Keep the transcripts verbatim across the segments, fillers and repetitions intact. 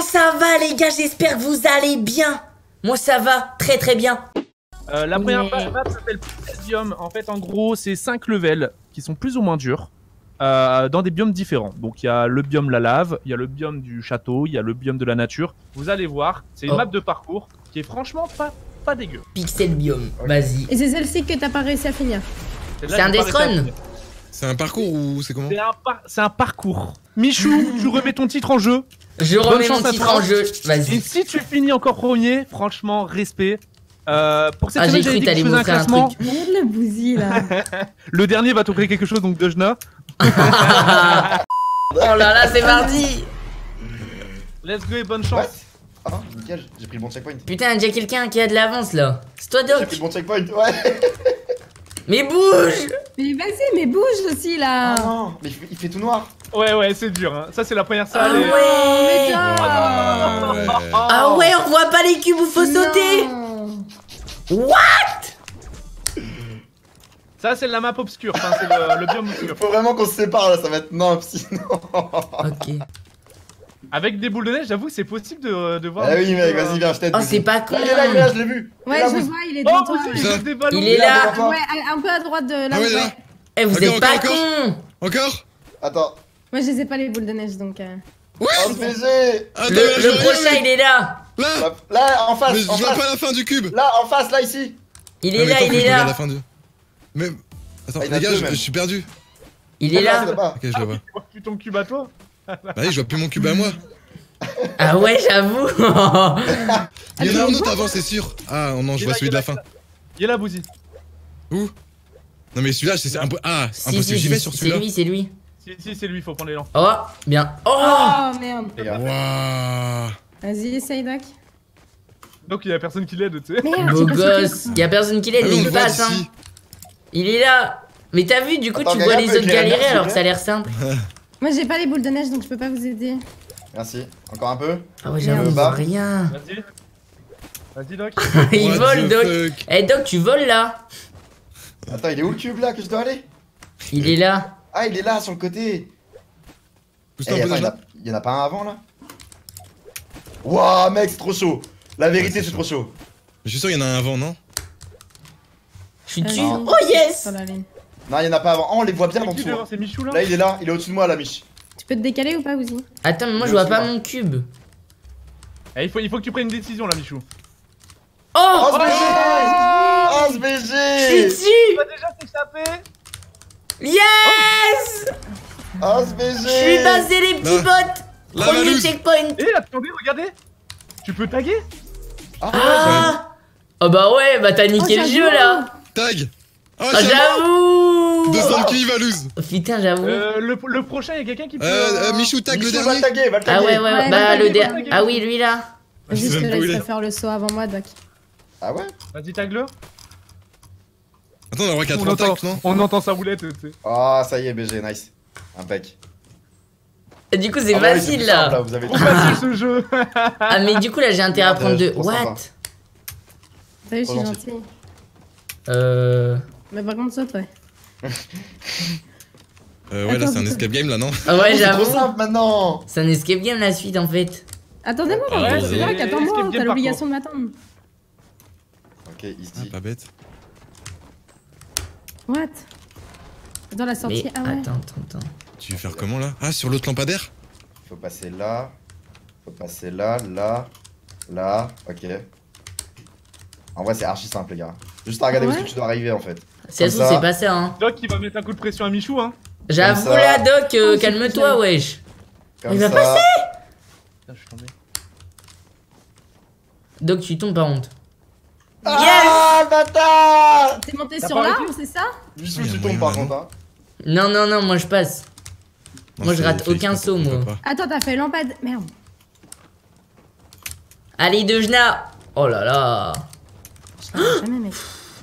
ça va les gars? J'espère que vous allez bien. Moi ça va très très bien. Euh, la première Mais... map s'appelle Biome. En fait, en gros, c'est cinq levels qui sont plus ou moins durs euh, dans des biomes différents. Donc, il y a le biome la lave, il y a le biome du château, il y a le biome de la nature. Vous allez voir, c'est une oh. map de parcours qui est franchement pas, pas dégueu. Pixel biome, vas-y. Et c'est celle-ci que t'as pas réussi à finir. C'est un Death Run. C'est un parcours ou c'est comment? C'est un, par un parcours. Michou, tu remets ton titre en jeu. Je remets mon titre en jeu, vas-y. Et si tu finis encore premier, franchement, respect. Euh, pour cette ah, semaine, j'ai cru dit que t'allais un classement. Regarde le bousille là. Le dernier va t'offrir quelque chose, donc Dejna. Oh là là, c'est mardi. Let's go et bonne chance. Ah, nickel, j'ai pris le bon checkpoint. Putain, il y a déjà quelqu'un qui a de l'avance là. C'est toi Doc. J'ai pris le bon checkpoint, ouais. Mais bouge. Mais vas-y, mais bouge aussi là. Ah non, mais il fait, il fait tout noir. Ouais, ouais, c'est dur. Hein. Ça, c'est la première salle. Ah et... ouais. Ah ouais. Ah ouais, on voit pas les cubes où faut sauter. What? Ça, c'est la map obscure. Enfin, c'est le, le biome obscur. Faut vraiment qu'on se sépare là, ça va être nimp sinon. Ok. Avec des boules de neige, j'avoue, c'est possible de, de voir. Ah oui, mec, vas-y, viens, je t'aide. Oh, c'est pas con. Il est là, il est là, je l'ai vu. Ouais, là, je vous... vois, il est devant Oh, toi. vous Ça. avez des ballons. Il est là. Ouais, un peu à droite de là. Ah ouais, là. Eh, vous Encore, êtes pas encore, con. Encore? Attends. Moi, je sais pas les boules de neige donc. Euh... Ouais. Oh, ce B G. Attends, Le, là, le je vois prochain, rien, il est là. Là. Là, en face, Mais je en vois face. pas la fin du cube. Là, en face, là, ici. Il Ah, est mais là, attends, il faut que est je regarde là. la fin du... Mais... Attends, Ah, il y en a les gars, deux, je, même. je suis perdu. Il est là. Là-bas. Ok, je le vois. Tu vois plus ton cube à toi. Bah oui, je vois plus mon cube à moi. Ah ouais, j'avoue. Il y en a un autre avant, c'est sûr. Ah non, je vois celui de la fin. Il est là, Bouzy. Où? Non mais celui-là, c'est un peu... Ah, Si, impossible, si, j'y vais si, sur c'est celui-là. lui, c'est lui. Si, si, c'est lui, faut prendre l'élan. Oh, bien. Oh, Oh merde. Les gars. Waouh. Vas-y, essaye, Doc. Donc, il y a personne qui l'aide, tu sais. Merde, beau j'ai pas gosse. Y'a personne qui l'aide, Ah mais oui, on il le voit passe, hein. d'ici. Il est là. Mais t'as vu, du coup, Attends, tu vois Gaga les peut autres éclairer, galérer s'il alors vous que ça a plaît. l'air simple. Moi, j'ai pas les boules de neige donc je peux pas vous aider. Merci. Encore un peu. Ah ouais, j'avoue, il Bah. voit rien. Vas-y. Vas-y, Doc. Il What vole, the Doc. fuck? Eh, Doc, tu voles là. Attends, il est où le cube là que je dois aller? Il est là. Ah, il est là sur le côté. Pousse-toi Eh, un peu attends, il y en déjà. a- il y en a pas un avant là? Wouah, mec, c'est trop chaud. La vérité, c'est trop chaud. Je suis sûr qu'il y en a un avant, non? Je suis Vas-y. dessus. Oh yes. Sur la ligne. Non, il y en a pas avant. Oh, on les voit bien en Qui dessous. devant, hein. c'est Michou là. Là, il est là, il est au-dessus de moi, là, Mich. Tu peux te décaler ou pas, Ouzi? Attends, mais moi Il je est vois aussi pas là. mon cube. Eh, il, faut, il faut que tu prennes une décision là, Michou. Oh, Oh, ce B G! Oh, ce B je suis G! dessus. Tu vas déjà t'échapper. Yes. Oh, ce B G! Je suis passé les petits Là. bots. Là, Premier Valouz. checkpoint. Eh, attendez, regardez. Tu peux taguer. Ah, Ah. Oh bah ouais, bah t'as niqué Oh, le j'avoue. jeu là. Tag. Oh, Ah, j'avoue. deux cents kills, Valouz. Oh, putain, j'avoue. Euh, le, le prochain, il y a quelqu'un qui peut. Euh, euh, Michou, tag le Michou, va dernier. le taguer, va le taguer. Ah ouais, ouais, ouais. Ouais, Bah ouais, le ouais, der... ouais. Ah oui, lui là. Je sais Juste même pas où il laisse est. faire le saut avant moi, Doc. Ah ouais? Vas-y, tag-le. Attends, on a le droit qu'à On trois entend, tags, non? on entend sa roulette, tu sais. Oh, ça y est, B G, nice. Impec. Et du coup, c'est Ah bah oui, facile plus simple, là. Vous avez Trop facile ce jeu. Ah, mais du coup, là, j'ai intérêt à Merde, prendre je deux. trouve ça What? sympa. T'as vu, je suis Trop gentil. Euh. Mais par contre, saute, ouais. Euh, ouais, là, Attends, c'est un attends. escape game, là, non? Ah ouais, C'est trop j'avoue. simple maintenant. C'est un escape game la suite en fait. Attendez-moi, Ah ouais, Doc, c'est- Doc, attends-moi, escape game t'as l'obligation de m'attendre. Ok, il se Ah, dit. pas bête. What? Dans la sortie, Mais ah ouais. attends, attends, attends. Tu veux faire comment, là? Ah, sur l'autre lampadaire? Faut passer là. Faut passer là, là, là. Ok. En vrai, c'est archi simple, les gars. Juste à regarder où Ouais. est-ce que tu dois arriver en fait. Si ça se trouve, ça. c'est pas ça, hein. Doc, il va mettre un coup de pression à Michou, hein. J'avoue ça. là, Doc, euh, Oh, c'est calme-toi, plus wesh. Comme Il va ça. passer. Putain, je suis tombé. Doc, tu tombes par honte. Ah, bâtard! T'es monté T'as sur pas l'arbre, arrêté c'est ça? Michou, Ah, y a tu moyen, tombes par non contre, hein. Non, non, non, moi je passe. Non, Moi, je c'est rate fake, aucun je peux saut, pas, je peux moi. pas. Attends, t'as fait lampade. Merde. Allez, Dejna. Oh là là. Je t'en jamais, mec.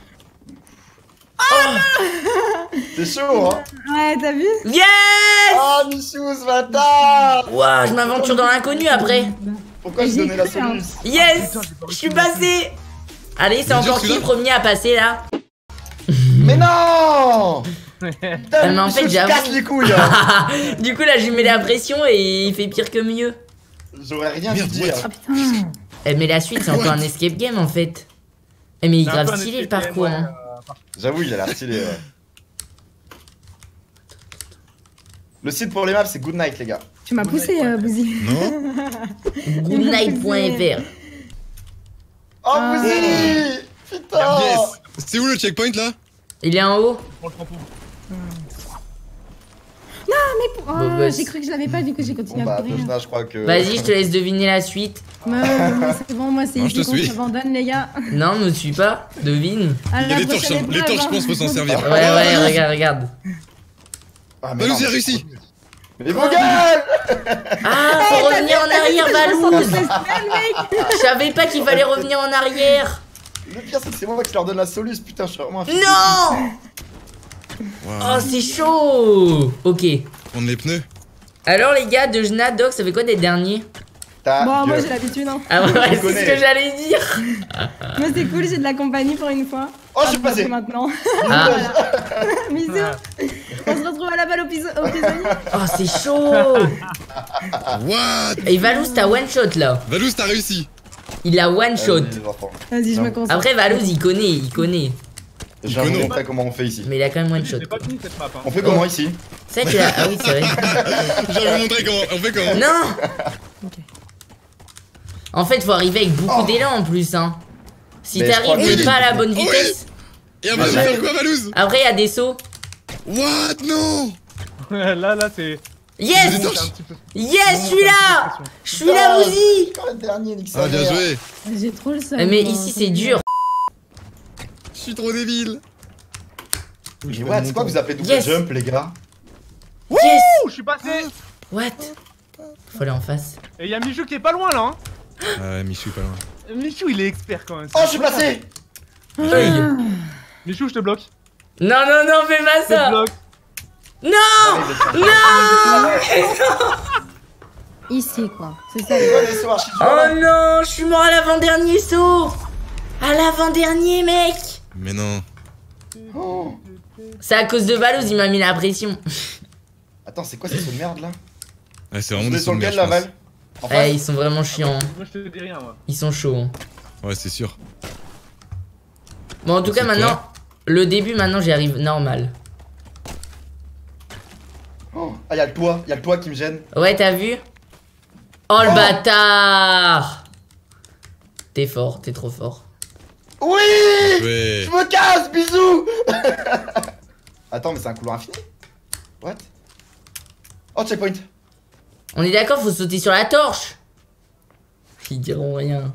C'est chaud, hein. Ouais, t'as vu? Yes. Ah, Michou, ce bâtard! Ouah, je m'aventure dans l'inconnu après. Pourquoi je J'ai donnais la cru, hein. soluce? Yes. Je suis passé. Allez, c'est Il est dur, encore qui le celui-là. premier à passer là? Mais non! Ah, Putain, mais en Michou, fait, tu j'avoue. casses les couilles, hein. Du coup, là, je lui mets la pression et il fait pire que mieux. J'aurais rien Merde, dû dire. Ah putain. Eh, mais la suite, c'est encore un escape game en fait. Eh, mais il est C'est un grave peu un stylé le escape game, parcours. ouais, Hein. euh, J'avoue, il a l'air stylé. Ouais. Le site pour les maps, c'est Goodnight, les gars. Tu m'as poussé, euh, Bouzy. Non. Goodnight point F R. Oh, Ah. Bouzy. Putain. Yes. C'est où le checkpoint là? Il est en haut. on le prend pour. Oh, Beau gosse. j'ai cru que je l'avais pas, du coup j'ai continué Bon, à bah, courir. Toshna, je crois que. Vas-y, je te laisse deviner la suite. Ouais, moi, c'est bon, moi c'est Non, je te ici qu'on suis. s'abandonne, les gars. Non, me suis pas. Devine. À Il y a la des torches, prochaine hein. les épreuve, torches, je pense, faut s'en servir. Ouais, ouais, regarde, regarde. Ah, Valous, non, il a mais- réussi. Mais vos gueules. Ah, faut revenir en arrière, Valouz. mec. Je savais pas qu'il fallait revenir en arrière. Le pire, c'est que c'est moi qui leur donne la soluce. Putain, je suis vraiment un fils de Non. Waouh. Oh, c'est chaud. Ok. Prendre les pneus. Alors, les gars, de Jna, Doc, ça fait quoi d'être dernier? Ta Bon, moi gueule. j'ai l'habitude, hein. Ah ouais, c'est ce connais. que j'allais dire. Moi c'est cool, j'ai de la compagnie pour une fois. Oh, je suis passé. Maintenant. Ah, Bisous. On se retrouve à la balle au piso- au prisonnier. oh, c'est chaud. What? Et Valouz, t'as one shot là. Valous, t'as réussi. Il a one shot. Vas-y, les enfants. Vas-y, je me Non. concentre. Après, Valouz, il connaît, il connaît. Je vais vous connaît. montrer comment on fait ici. Mais il a quand même one Je shot. l'ai pas fini cette map. Hein. On fait comment ici? C'est vrai qu'il a. Ah oui, c'est vrai. J'allais vous montrer comment. On fait comment? Non. En fait, faut arriver avec beaucoup Oh. d'élan en plus, hein. Si Mais je crois t'arrives que- pas à la bonne Oui. vitesse. Et après, je vais faire quoi, Valous? Après, il y a des sauts. What? Non. Là, là, c'est. Yes! c'est un petit peu. Yes, je suis là! Je suis là, Bouzy! Encore le dernier, nique Ah, sa bien mère. joué. J'ai trop le seum. Eh, Mais moi, ici, ça c'est me- dur. Je suis trop débile. Mais what, c'est quoi vous appelez double Yes. jump, les gars? Yes! Ouh, je suis passé. What? Faut aller en face. Et y'a Michou qui est pas loin là. Hein. Ah ouais, Michou est pas loin. Michou, il est expert quand même. Oh, je suis passé. Œil. Michou, je te bloque. Non, non, non, fais pas Je te ça! bloque. Non! Ici, quoi. C'est ça. C'est quoi les sauts archi Oh non, je suis mort à l'avant-dernier saut! À l'avant-dernier, mec! Mais non. Oh. C'est à cause de Valouz, il m'a mis la pression. Attends, c'est quoi ces sauts de merde là? Ouais, c'est Vous vraiment des êtes sur sauts de lequel merde, la je pense. balle? En Eh, face? ils sont vraiment chiants. Moi, je te dis rien, moi. Ils sont chauds. hein. Ouais, c'est sûr. Bon, en tout cas, C'est maintenant, toi le début, maintenant, j'y arrive normal. Oh. Ah, y'a le toit, y'a le toit qui me gêne. Ouais, t'as vu? Oh, le Oh. bâtard! T'es fort, t'es trop fort. Oui! Ouais. Je me casse, bisous! Attends, mais c'est un couloir infini? What? Oh, checkpoint! On est d'accord, faut sauter sur la torche. Ils diront rien.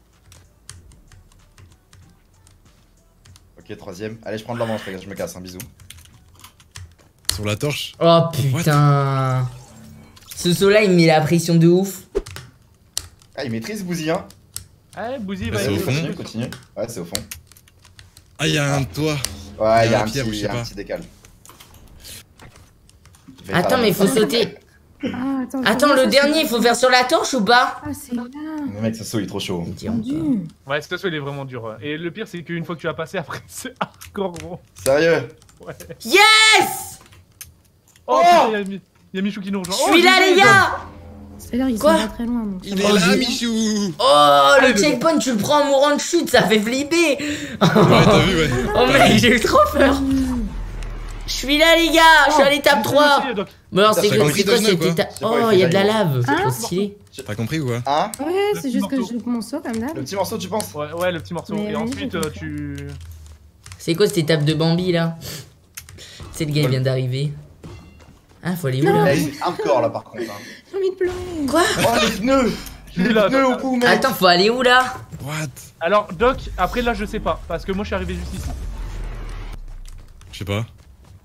Ok, troisième. Allez, je prends de l'avance, les gars, je me casse, un bisou. Sur la torche. Oh putain. Ce saut là il me met la pression de ouf. Ah, il maîtrise Bouzy, hein? Allez, Bouzy, Bah, va c'est au y fond. Continue, continue. Ouais, c'est au fond. Ah, y'a un toit. Ouais, Il y a y'a un un pierre ou petit, je sais y a un pas. petit décal. Je vais Attends faire- mais faut sauter. Ah, attends, je Attends vois le ça, dernier il c'est- faut faire sur la torche ou pas? Ah, c'est là. Mais mec, ce saut, il est trop chaud. Ils diront pas. Tendu. Ouais, ce saut, il est vraiment dur. ouais. Et le pire, c'est qu'une fois que tu vas passer, après, c'est hardcore, gros. Sérieux? Ouais. Yes! Oh, Oh putain, y'a Mi- y'a Michou qui nous rejoint. Je Oh, suis là G G, les gars! C'est-à-dire, ils sont Quoi pas très loin. Donc. Il Oh, est là, j'ai- Michou. Oh le le- checkpoint tu le prends en mourant de chute ça fait flipper. Ouais, t'as vu, ouais. Oh mec j'ai eu trop peur. Je suis là les gars, je suis à l'étape trois. Aussi, Doc. Mais alors c'est T'as que- compris c'est quoi Dojna, cette quoi étape? Je sais pas, Oh il il y a fait de la jaillir. lave, c'est Hein trop stylé. T'as compris ou quoi? Hein? Ouais, Le c'est juste que morceau. je loupe mon saut comme d'hab. Le petit morceau, tu penses? Ouais, ouais, le petit morceau. Mais Et oui, ensuite, j'ai euh, compris. tu. C'est quoi cette étape de Bambi là? C'est le gars il vient d'arriver. Ah faut aller où là? Eh, c'est hardcore là par contre. Hein. J'ai envie de pleurer. Quoi? Oh, les pneus! Les Là, pneus là, au là. bout, mec! Attends faut aller où là? What? Alors, Doc, après là, je sais pas. Parce que moi, je suis arrivé juste ici. Je sais pas.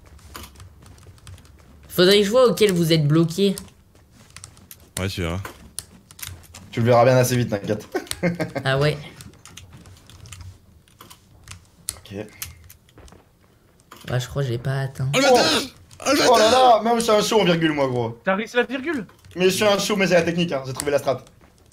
Faudrait que je vois auquel vous êtes bloqué. Ouais, tu verras. Tu le verras bien assez vite, t'inquiète. Ah ouais. Ok. Ouais je crois que j'ai pas atteint. Oh le bâtard! Oh le Oh là bâtard! là! Même je suis un show en virgule, moi, gros. T'as réussi la virgule? Mais je suis un show, mais j'ai la technique, hein. J'ai trouvé la strat.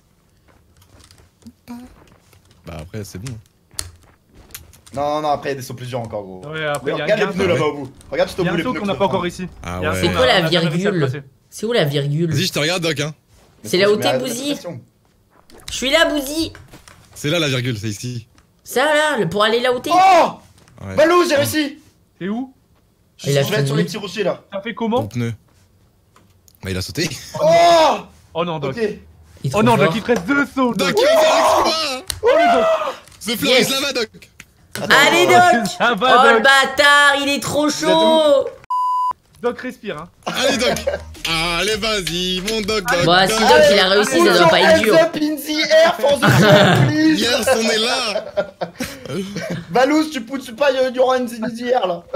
Bah après, c'est bon. Non, non, après, il y a des sauts plus durs encore, gros. Ouais, après, il y a Regarde y a les un pneus saut- là-bas au bout. Regarde juste au y a bout un les saut pneus. qu'on que n'a je pas peux encore prendre. ici. Ah Y a un ouais. saut C'est qu'on quoi a- la on a jamais réussi à le virgule? passer. C'est où la virgule? Vas-y, je te regarde, Doc, hein. Quoi? C'est là où t'es, Mais Bouzy. arrête de Je suis là, Bouzy. C'est là la virgule, c'est ici. Ça là, le- pour aller là où t'es. Oh Ouais. Balou, j'ai réussi. T'es où? Je Il a je vais être sur fini. les petits rochers là. T'as fait Mon comment? pneu. Bah il a sauté. Oh Oh non, Doc. Ok. Il est Oh trop non, fort. Doc, il te reste deux sauts. Doc, Doc. il va faire l'exploit. Oh le Doc. The floor Yes. is lava, Doc. Allez, Doc. Ça Oh va, le Doc. bâtard, il est trop chaud. Doc, respire, hein. Allez, Doc. Allez, vas-y, mon Doc, Doc. Bon, si Doc. Doc il a réussi, ça doit pas être dur. Hands up in the air for the fun, please. Yes, on est là. Balou, si tu pousses pas, il y aura une in the air là.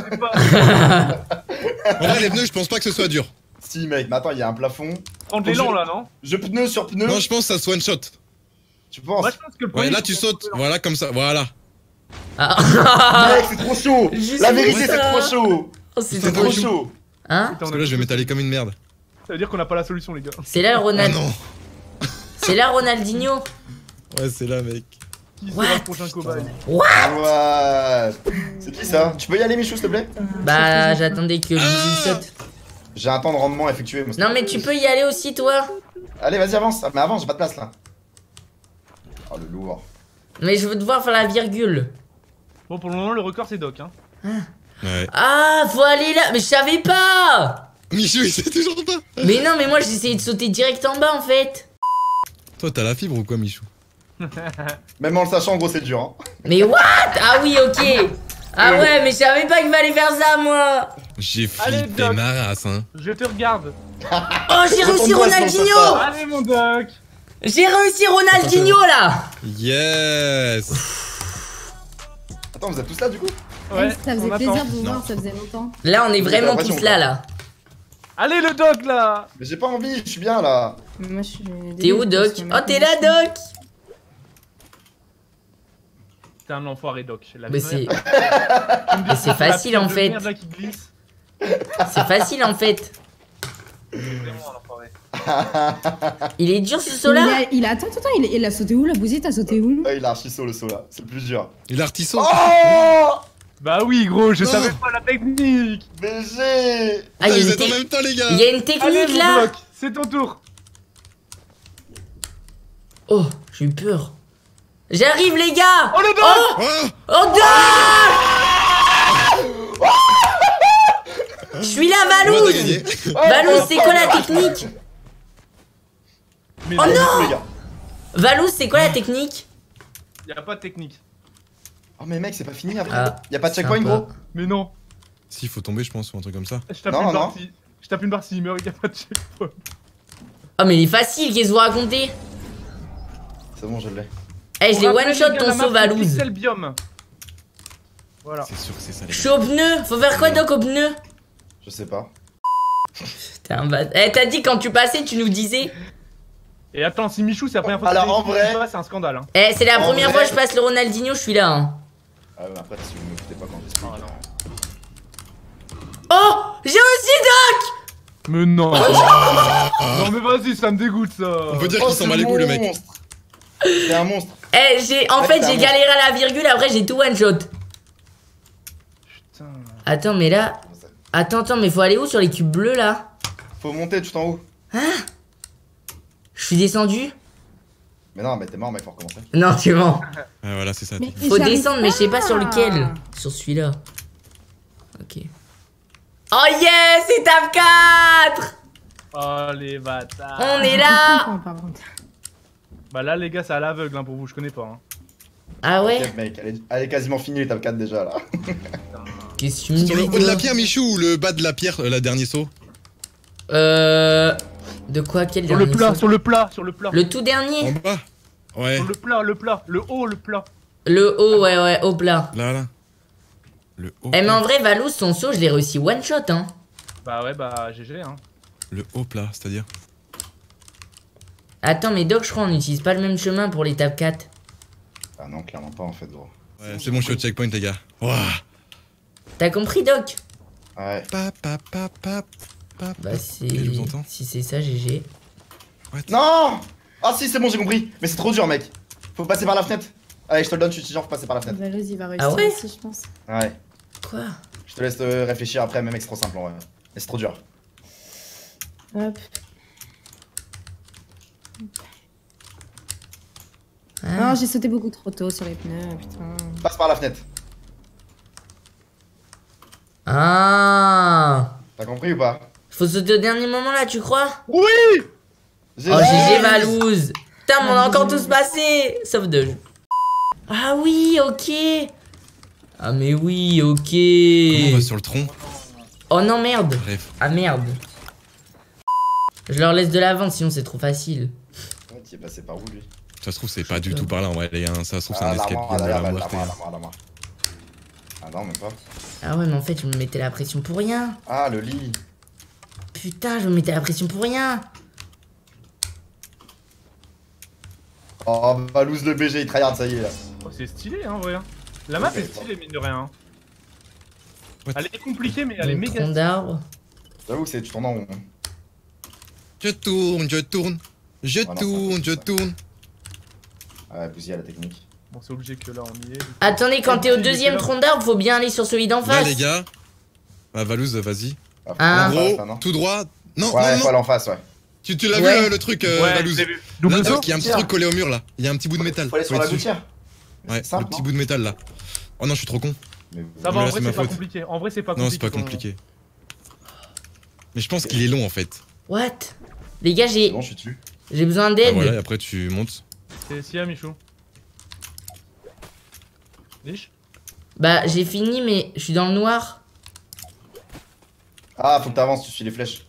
En vrai, les pneus, je pense pas que ce soit dur. Si, mec, mais attends, il y a un plafond. Prends de l'élan là, non? Je pneu sur pneu. Non, je pense que ça se one shot. Tu penses? Moi, je pense que le Ouais, premier, là, c'est tu bon. sautes. Voilà, comme ça. Voilà. Ah. Mec, c'est trop chaud. Juste La vérité, pour c'est ça. trop chaud. Oh, c'est C'est trop trop chaud. chaud. Hein? Putain, Parce on que a là, je vais tout m'étaler comme une merde. Ça veut dire qu'on n'a pas la solution, les gars. C'est là Oh Ronald. non. C'est là Ronaldinho. Ouais, c'est là, mec. Qui What? sera le prochain cobaye? Ouais. C'est qui ça? Tu peux y aller, Michou, s'il te plaît? Bah, j'attendais que Bouzy saute. J'ai un temps de rendement effectué. moi. Non, mais tu peux y aller aussi, toi. Allez, vas-y, avance. Mais avance, j'ai pas de place là. Oh, le lourd. Mais je veux te voir faire la virgule. Bon, pour le moment, le record, c'est Doc, hein. Ouais. Ah, faut aller là. Mais je savais pas. Michou, il sait toujours pas. Mais non, mais moi j'ai essayé de sauter direct en bas en fait. Toi, t'as la fibre ou quoi, Michou? Même en le sachant, en gros, c'est dur. Hein. Mais what? Ah oui, ok. Ah ouais, mais je savais pas qu'il fallait faire ça, moi. J'ai Allez, flippé Doc. ma race, hein. Je te regarde. Oh, j'ai réussi Retourne-toi, Ronaldinho. sinon ça Allez, mon Doc. J'ai réussi Ronaldinho là. Yes. Attends, vous êtes tous là du coup? Ouais, Ça on faisait attend. plaisir de vous Non. voir, ça faisait longtemps. Là, on est J'ai vraiment l'impression, tous là, quoi. là. Allez, le Doc, là. Mais j'ai pas envie, je suis bien là. Mais moi, je suis. T'es où, Doc? Oh, t'es là, Doc. T'es un enfoiré, Doc. La Mais merde. c'est, Tu me dis mais que c'est la facile, pierre en de fait. merde, là, qui glisse. c'est facile en fait. C'est vraiment un enfoiré. Il est dur ce Il saut là. a, il a, attends, attends, il, il a sauté où la bousille? T'as sauté où? Ah, il a archi saut le saut là, c'est le plus dur. Il a artiso. Oh Bah oui, gros, je Non. savais pas la technique. B G Ah, il y a vous une, êtes en tec- même temps, les gars. il y a une Allez, technique mon là. Doc, c'est ton tour. Oh, j'ai eu peur. J'arrive les gars. Oh, le Doc. Oh, Oh. oh Doc. Je suis là, Ouais, t'as Valouz. gagné. Valouz, c'est quoi la technique? Mais Oh non, non. les gars. Valouz, c'est quoi la technique? y a pas de technique. Oh mais mec, c'est pas fini après. Ah, y a pas de checkpoint sympa. gros. Mais non. Si, faut tomber, je pense, ou un truc comme ça. Je tape Non, une non. barre si. Je tape une barre s'il meurt, y a pas de checkpoint. Oh, mais il est facile, qu'est-ce que vous racontez? C'est bon, je l'ai. Eh, je l'ai On rappelle, one shot les gars, ton la map, saut, c'est Valouz. Pixel Biome. Voilà. C'est sûr que c'est ça, les Je gars. suis au pneu. Faut faire quoi, Doc, au pneu? Je sais pas. T'es un bat. Eh, t'as dit quand tu passais, tu nous disais. Et attends, si Michou, c'est la première fois Alors, que en vrai- c'est un scandale. Hein. Eh, c'est la En première vrai- fois que je passe le Ronaldinho, je suis là. Hein. Ah ouais, après si vous me foutez pas quand j'explique. Oh, non. Oh, j'ai réussi, Doc. Mais non. Non mais vas-y, ça me dégoûte ça. On peut dire Oh, qu'il s'en ce bat les couilles, le mec. monstre. C'est un monstre. Eh, j'ai. En Ouais, fait, c'est j'ai un galéré à la virgule, après j'ai tout one shot. Putain. Attends, mais là. Attends, attends, mais faut aller où sur les cubes bleus là? Faut monter tout en haut. Je suis descendu? Mais non, mais t'es mort mec, faut recommencer. Non, tu mens. Ah, voilà, c'est ça. Mais Faut j'arrive descendre, mais je sais pas sur lequel. Sur celui-là. Ok. Oh yes, étape quatre. Oh les bâtards. On est Je là. comprends, par contre. Bah là les gars, c'est à l'aveugle hein, pour vous, je connais pas. Hein. Ah ouais? Ok mec, elle est, elle est quasiment finie l'étape quatre déjà là. Qu'est-ce que tu me Sur le dis, haut de la toi? pierre, Michou, ou le bas de la pierre, euh, la dernier saut? Euh. De quoi? Quel Sur le dernier plat, saut? sur le plat, sur le plat. Le tout En dernier? bas? Ouais. Sur le plat, le plat, le haut, le plat. Le haut, ouais, ouais, au plat. Là, là. Le haut. Eh, mais en plat. vrai, Valouz, son saut, je l'ai réussi one shot, hein. Bah ouais, bah G G hein. Le haut plat, c'est-à-dire. Attends, mais Doc, je crois on n'utilise pas le même chemin pour l'étape quatre. Ah non, clairement pas en fait gros. Ouais, c'est bon, je suis au checkpoint, les gars. Ouah. T'as compris, Doc? Ouais. Pa, pa, pa, pa, pa, Bah, pa. c'est. Et je vous entends. Si c'est ça, G G. Non. Ah si, c'est bon, j'ai compris. Mais c'est trop dur mec. Faut passer par la fenêtre. Allez, je te le donne, je suis genre, faut passer par la fenêtre. Valouz, il va réussir Ah ouais? aussi, je pense. Ouais. Quoi? Je te laisse euh, réfléchir après, mais mec, c'est trop simple en vrai. Mais c'est trop dur. Hop. Ah, j'ai sauté beaucoup trop tôt sur les pneus, putain. Passe par la fenêtre. Ah. T'as compris ou pas? Faut sauter au dernier moment là, tu crois? Oui. Oh, G G Valouz. Putain, mais on a encore tous passé. Sauf deux. Ah oui, ok. Ah mais oui, ok. Comment on va sur le tronc? Oh non, merde. Bref. Ah merde. Je leur laisse de l'avance, sinon c'est trop facile. Ouais, tu es passé par où lui? Ça se trouve, c'est pas du tout par là en vrai, les gars. Ça se trouve, c'est Ah, un escape l'armoire, game de l'armoire, la l'armoire, moitié. l'armoire, l'armoire. Ah non, même pas. Ah ouais, mais en fait, je me mettais la pression pour rien. Ah, le lit. Putain, je me mettais la pression pour rien. Oh, Valouz le B G, il tryhard, ça y est là. Oh, c'est stylé, hein, en vrai. La map est stylée, mine de rien. What? Elle est compliquée, mais elle est Une méga tronc stylée. d'arbre. J'avoue que c'est tu tournes en rond. Je tourne, je tourne. Je Ah non, tourne, je ça. tourne. Ouais, bousille à la technique. Bon, c'est obligé que là, on y est. Attendez, quand t'es au deuxième tronc d'arbre, faut bien aller sur celui d'en Là, face. les gars. Bah, Valouz, vas-y. Ah, faut Ah. En aller en face, gros, là, non tout droit. Non, Ouais, non, faut non. aller en face, ouais. Tu, tu l'as Ouais. vu euh, le truc, euh, Ouais, Valouz? j'ai vu. Là, Double parce saut. qu'il y a un petit Tiens. truc collé au mur là. Il y a un petit bout de métal. Faut aller sur Faut la aller dessus. gouttière. Ouais, C'est simple, le petit non bout de métal là. Oh non, je suis trop con. Mais Ça va, Mais en là, vrai, c'est ma c'est pas faute. compliqué. En vrai, c'est pas compliqué. Non, c'est pas ton- compliqué. Mais je pense qu'il est long en fait. What? Les gars, c'est j'ai bon, je suis dessus. j'ai besoin Ah, d'aide. voilà, et après tu montes. C'est Sia, Michou. Liche. Bah, j'ai fini, mais je suis dans le noir. Ah, faut que t'avances, tu suis les flèches.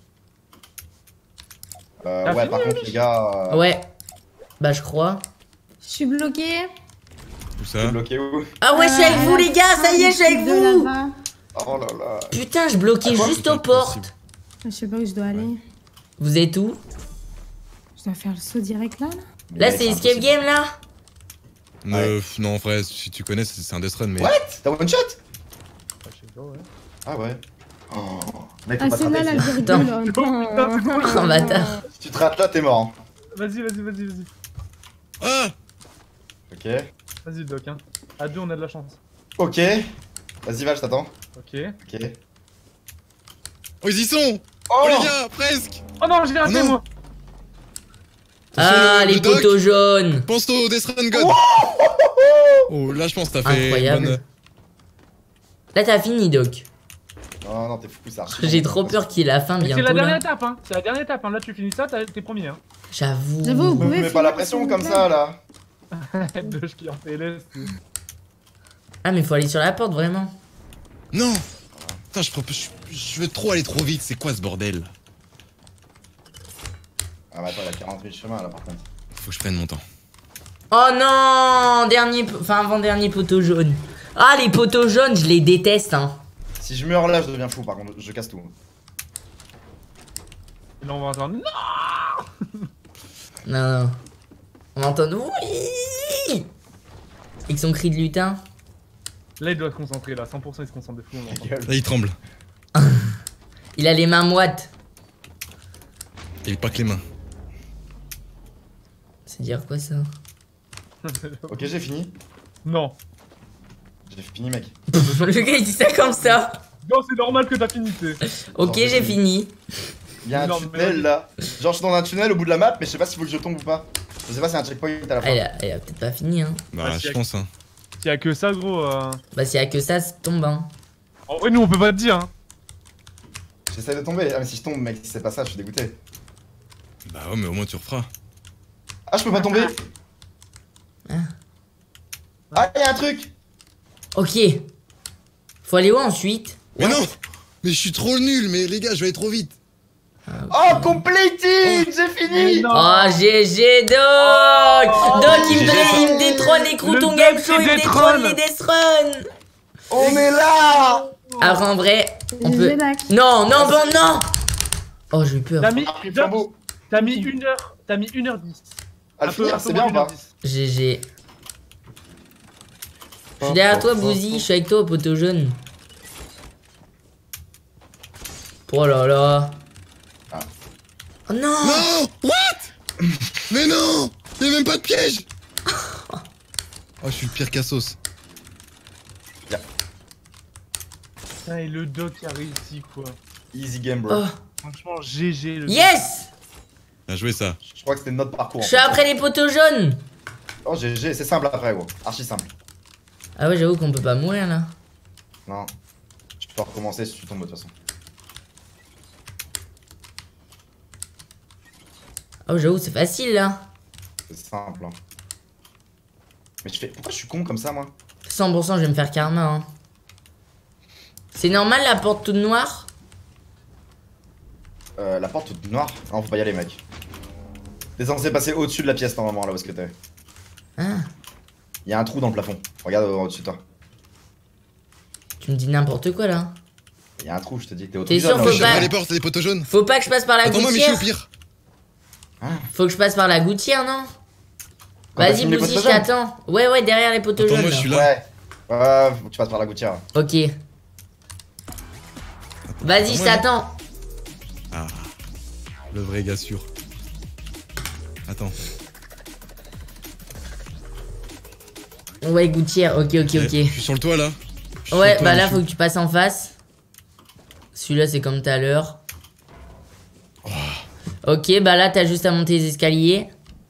Euh, T'as ouais, fini, par contre, Lich les gars. euh, Ouais. Bah, je crois. Je suis bloquée. Tout t'es ça. bloqué où? Ah ouais, je suis avec vous, les gars, ça y est, je suis avec De vous. là-bas. Oh là là. Putain, je bloquais Ah, quoi juste C'est aux portes. impossible. Je sais pas où je dois aller. Vous êtes où? Je dois faire le saut direct là, là. Mais Là, mec, c'est Escape impossible. Game, là? Euh, non, en vrai, si tu connais, c'est c'est un Death Run, mais. What? T'as one shot? Ouais, je sais pas, ouais. Ah ouais. Oh. Mec, faut Ah, pas te c'est là rater la ici. virgule. Attends. oh, non. Oh, bâtard. Si tu te rates là, t'es mort. hein. Vas-y, vas-y, vas-y, vas-y. Ah! Ok. Vas-y, Doc, hein. À deux, on a de la chance. Ok. Vas-y, Val, je t'attends. Ok. Ok. Oh, ils y sont! Oh, Oh, les gars, presque! Oh non, j'ai raté, non. moi. Ah, le- les le doc. poteaux jaunes. Pense au Death Run God! Oh, là, je pense que t'as fait. Incroyable. bonne- Là, t'as fini, Doc. Non, non, t'es fou, c'est archi. J'ai trop peur qu'il y ait la fin Mais c'est bientôt, la dernière là. étape, hein. C'est la dernière étape, hein. Là, tu finis ça, t'as- t'es premier, hein. J'avoue. J'avoue, vous Me pouvez mets pas la finir, pression s'il comme vous ça là. Doc qui en fait l'est. Ah, mais faut aller sur la porte, vraiment. Non! Putain, je, je, je veux trop aller trop vite, c'est quoi ce bordel? Ah, mais attends, il y a quarante mille chemins là par contre. Faut que je prenne mon temps. Oh non, dernier, po- enfin avant-dernier poteau jaune. Ah, les poteaux jaunes, je les déteste, hein. Si je meurs là, je deviens fou par contre, je casse tout. Et là, on va entendre. Non. Non, non. On entend oui. Avec son cri de lutin. Là, il doit se concentrer, là. cent pour cent, il se concentre de fou. On l'entend. Là, il tremble. Il a les mains moites. Et pas que les mains. C'est dire quoi ça? Ok, j'ai fini. Non. J'ai fini, mec. Le gars il dit ça comme ça. Non, c'est normal que t'as fini, tu sais. Ok, Genre, j'ai fini. Il y a un Non, mais tunnel vas-y. là. Genre, je suis dans un tunnel au bout de la map, mais je sais pas s'il faut que je tombe ou pas. Je sais pas si c'est un checkpoint à la Ah, fin. elle a, elle a peut-être pas fini, hein. Bah, Ah, si, je avec- pense, hein. S'il y a que ça, gros. Euh... Bah, s'il y a que ça, c'est tombe, hein. En vrai, nous, on peut pas te dire, hein. J'essaie de tomber. Ah, mais si je tombe, mec, si c'est pas ça, je suis dégoûté. Bah, ouais, mais au moins tu referas. Ah, je peux pas tomber. Ah. Ah, y'a un truc. Ok. Faut aller où ensuite? Mais non! Mais je suis trop nul, mais les gars, je vais aller trop vite. Oh, completed. J'ai fini. non. Oh, G G Doc. Doc, il me, G G, ça. il me détrône les croutons Le game Doc show, qui il me détrône détrône. les Death Run. On est là. Alors, en vrai, on G G peut. Dac. Non, non, bon, non. Oh, j'ai eu peur. T'as mis, Ah, pris le flambeau. t'as mis une heure. T'as mis une heure dix. À le finir, c'est bien ou pas? G G. Je suis derrière toi, Bouzy, je suis avec toi au poteau jaune. Oh là là. Ah. Oh non. Non! What? Mais non! Y'a même pas de piège! Oh, je suis le pire cassos. Putain, et le doc a réussi, quoi. Easy game, bro. Oh. Franchement, G G. Le Yes. Bien joué ça. Je crois que c'était notre parcours. Je suis après les poteaux jaunes. Oh, G G, c'est simple après, gros. Archi simple. Ah ouais, j'avoue qu'on peut pas mourir là. Non. Tu peux recommencer si tu tombes de toute façon. Oh, j'avoue, c'est facile là. C'est simple. Hein. Mais je fais. Pourquoi je suis con comme ça, moi? cent pour cent, je vais me faire karma. Hein. C'est normal la porte toute noire? Euh, la porte toute noire? Non, faut pas y aller, mec. T'es censé passer au-dessus de la pièce normalement, là où est-ce que t'es. Ah. Y'a un trou dans le plafond. Regarde au-dessus de toi. Tu me dis n'importe quoi là. Y'a un trou, je te dis. T'es au T'es trou sûr, jaune, faut là, J'ouvre pas- les portes, c'est des poteaux jaunes. Faut pas que je passe par la Attends-moi, mais je suis au gouttière. pire. Faut que je passe par la gouttière, non? Quand t'as Vas-y, fini les Bouzy, poteaux je jaunes. t'attends. Ouais, ouais, derrière les poteaux Attends, jaunes. moi je là. suis là. Ouais. Ouais, faut que tu passes par la gouttière. Ok. Vas-y, je Attends-moi, t'attends. Ah. Le vrai gars sûr. Attends. Ouais, gouttière, ok, ok, Eh, ok. Je suis sur le toit là. Je suis Ouais, sur le toit, bah là, Michou. faut que tu passes en face. Celui-là, c'est comme tout à l'heure. Ok, bah là, t'as juste à monter les escaliers.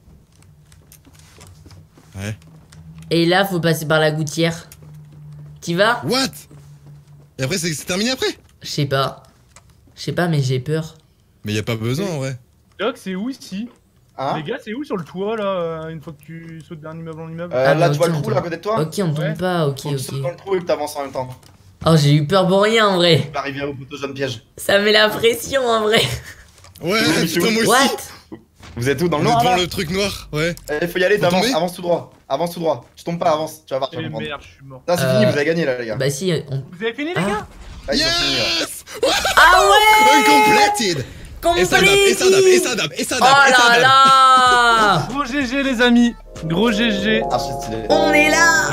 Ouais. Et là, faut passer par la gouttière. T'y vas? What? Et après, c'est c'est terminé après? Je sais pas. Je sais pas, mais j'ai peur. Mais y a pas besoin en vrai. Doc, c'est où ici? Hein? Les gars, c'est où sur le toit là, euh, une fois que tu sautes d'un immeuble en immeuble? Euh, Ah, là, bah, tu vois ok, le on trou là à tombe. côté de toi? Ok, on tombe Ouais. pas, ok, Faut que tu sautes ok. dans le trou et que t'avances en même temps. Oh, j'ai eu peur pour rien en vrai. Tu vas arriver au poteau jaune piège. Ça met la pression en vrai. Ouais, Michou. putain, moi aussi. What? Vous êtes où dans On le est noir devant là? le truc noir, ouais. Eh, faut y aller, Faut t'avances, tomber avance tout droit. Avance tout droit. Tu tombes pas, avance. Tu vas voir, tu vas Eh comprendre. merde, je suis mort. Ça, c'est Euh, fini, vous avez gagné là, les gars. Bah si, on... Vous avez fini les Ah. gars? Là, ils ont fini, là. Yes! Ah ouais! Completed! Et ça dab, Complété. et ça dab, et ça dab, et ça Oh dab, et ça là dab. là! Gros G G les amis. Gros G G. Archi stylé. On est là!